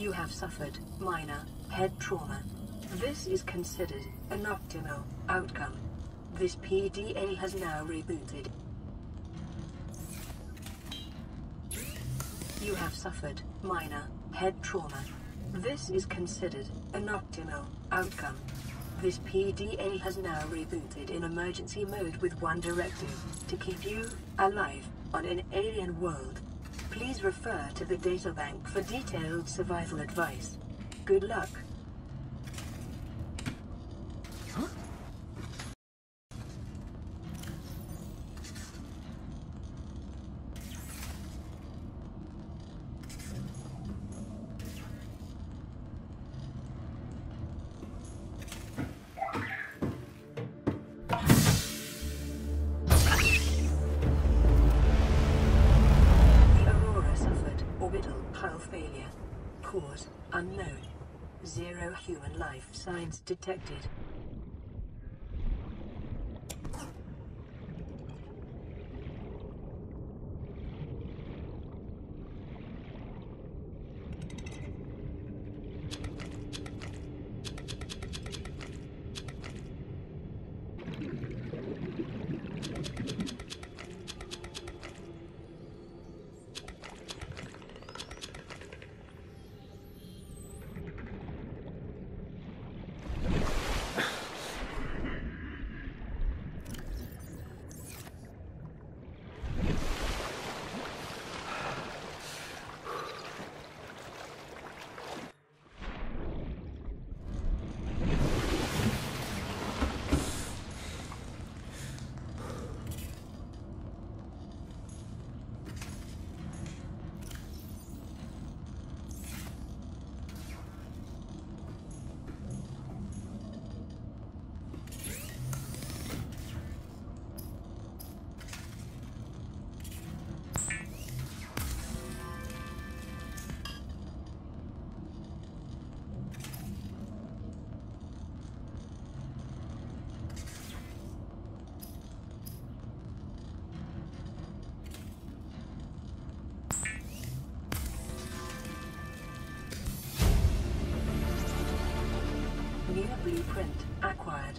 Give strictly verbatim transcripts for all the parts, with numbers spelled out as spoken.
You have suffered minor head trauma. This is considered an optimal outcome. This P D A has now rebooted. You have suffered minor head trauma. This is considered an optimal outcome. This P D A has now rebooted in emergency mode with one directive: to keep you alive on an alien world. Please refer to the databank for detailed survival advice. Good luck. Cause unknown. Zero human life signs detected. New blueprint acquired.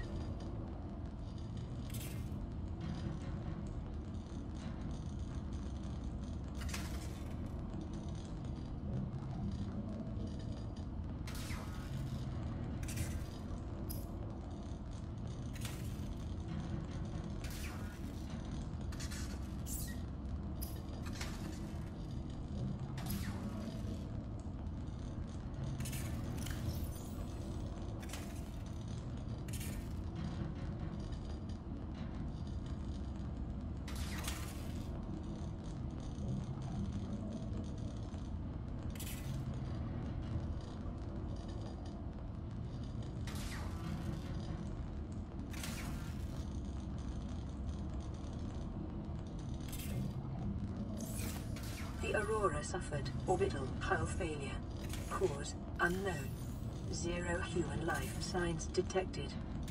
The Aurora suffered orbital hull failure. Cause unknown. Zero human life signs detected.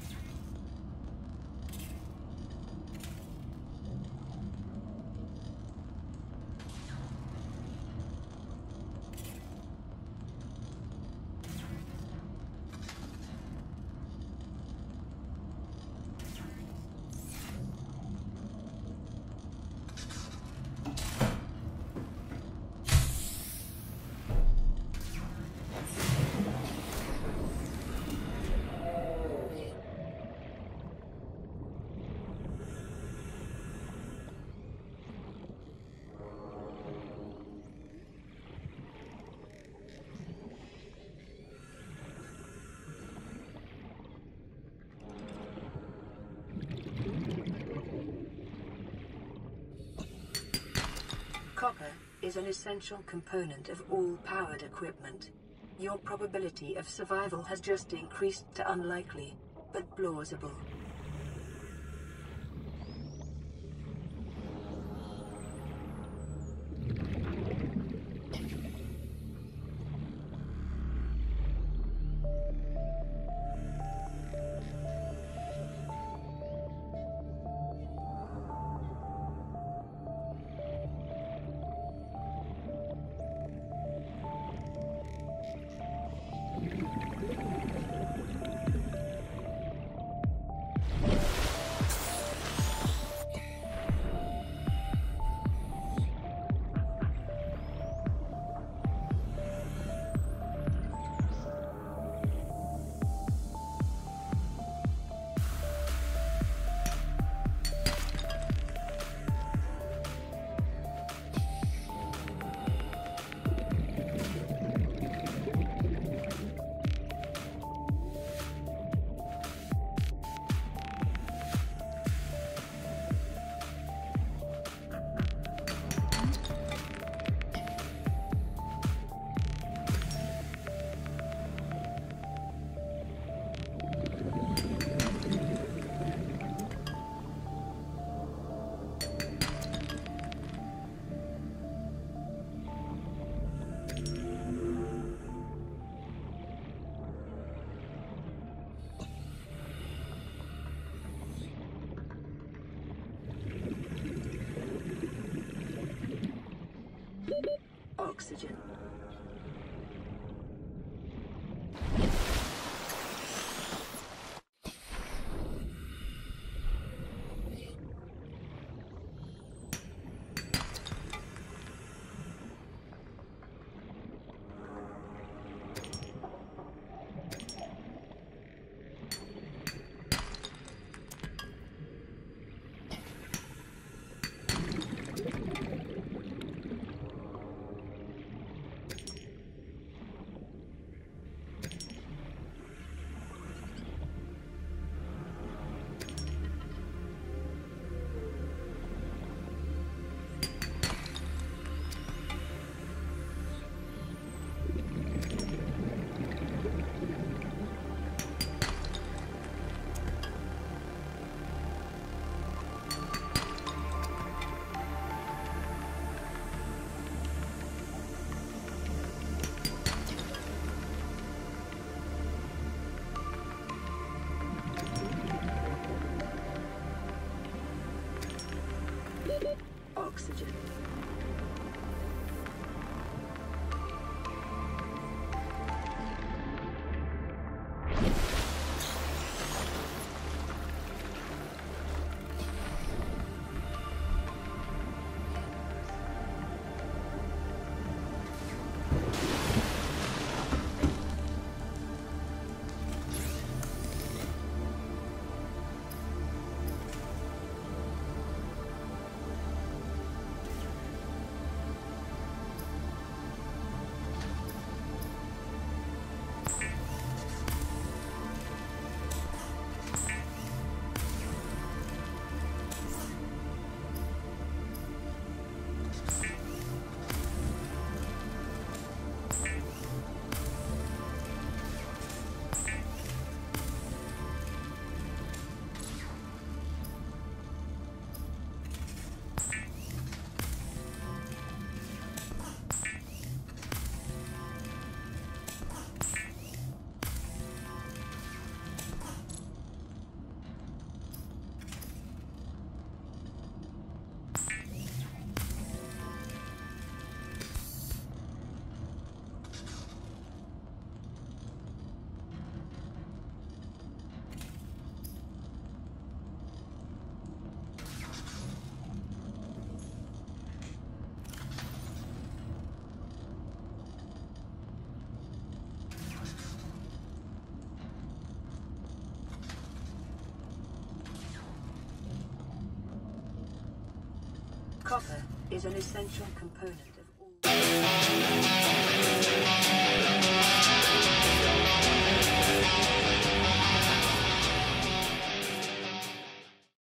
Copper is an essential component of all powered equipment. Your probability of survival has just increased to unlikely, but plausible. Oxygen. Oxygen. Copper is an essential component of all...